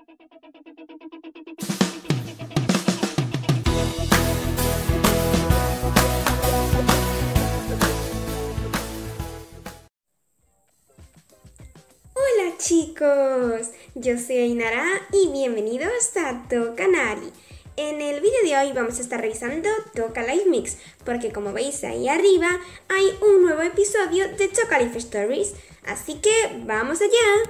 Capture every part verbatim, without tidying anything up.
Hola chicos, yo soy Ainara y bienvenidos a Tocanari. En el vídeo de hoy vamos a estar revisando Toca Life Mix, porque como veis ahí arriba hay un nuevo episodio de Toca Life Stories, así que ¡vamos allá!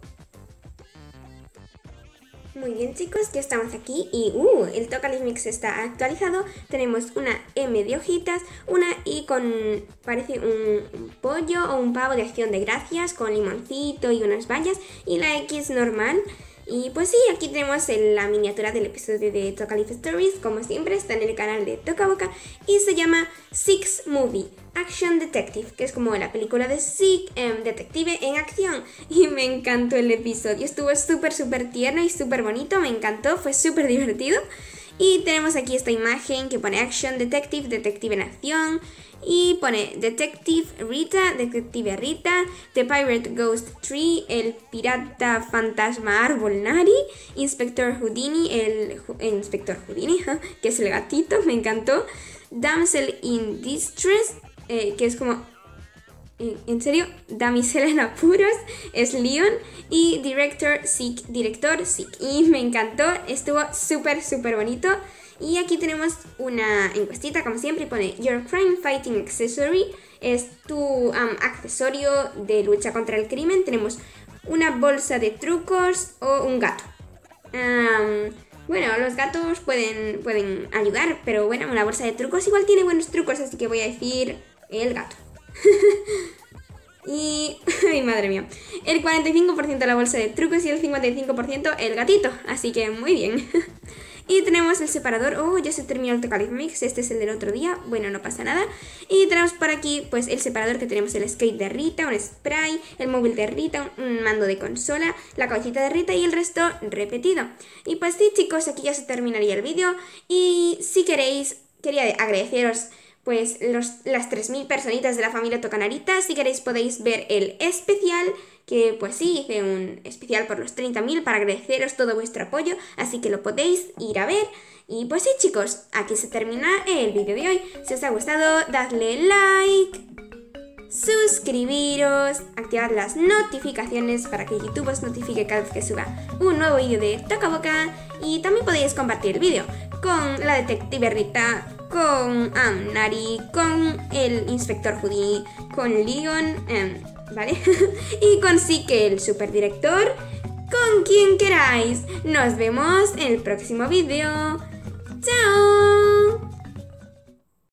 Muy bien chicos, ya estamos aquí y uh, el Toca Life Mix está actualizado. Tenemos una M de hojitas, una I con, parece un, un pollo o un pavo de acción de gracias con limoncito y unas bayas, y la X normal. Y pues sí, aquí tenemos la miniatura del episodio de Toca Life Stories, como siempre está en el canal de Toca Boca y se llama Six Movie Action Detective, que es como la película de Six eh, Detective en acción. Y me encantó el episodio, estuvo súper súper tierno y súper bonito, me encantó, fue súper divertido. Y tenemos aquí esta imagen que pone Action Detective, Detective en acción. Y pone Detective Rita, Detective Rita, The Pirate Ghost Tree, el pirata fantasma árbol Nari, Inspector Houdini, el, el Inspector Houdini, que es el gatito, me encantó. Damsel in Distress, eh, que es como, eh, en serio, damisela en apuros, es Leon. Y Director Sick, Director Sick, y me encantó, estuvo súper súper bonito. Y aquí tenemos una encuestita, como siempre, y pone Your Crime Fighting Accessory, es tu um, accesorio de lucha contra el crimen. Tenemos una bolsa de trucos o un gato. Um, bueno, los gatos pueden, pueden ayudar, pero bueno, una bolsa de trucos igual tiene buenos trucos, así que voy a decir el gato. Y, ay madre mía, el cuarenta y cinco por ciento la bolsa de trucos y el cincuenta y cinco por ciento el gatito, así que muy bien. Y tenemos el separador, oh, ya se terminó el Toca Life Mix, este es el del otro día, bueno, no pasa nada. Y tenemos por aquí, pues, el separador que tenemos el skate de Rita, un spray, el móvil de Rita, un mando de consola, la cabecita de Rita y el resto repetido. Y pues sí, chicos, aquí ya se terminaría el vídeo. Y si queréis, quería agradeceros pues los, las tres mil personitas de la familia Tocanarita. Si queréis podéis ver el especial, que pues sí, hice un especial por los treinta mil para agradeceros todo vuestro apoyo, así que lo podéis ir a ver. Y pues sí chicos, aquí se termina el vídeo de hoy. Si os ha gustado, dadle like, suscribiros, activad las notificaciones para que YouTube os notifique cada vez que suba un nuevo vídeo de Toca Boca. Y también podéis compartir el vídeo con la detective Rita, con um, Nari, con el Inspector Houdini, con Leon, um, ¿vale? Y con Sike, el superdirector, con quien queráis. Nos vemos en el próximo vídeo. ¡Chao!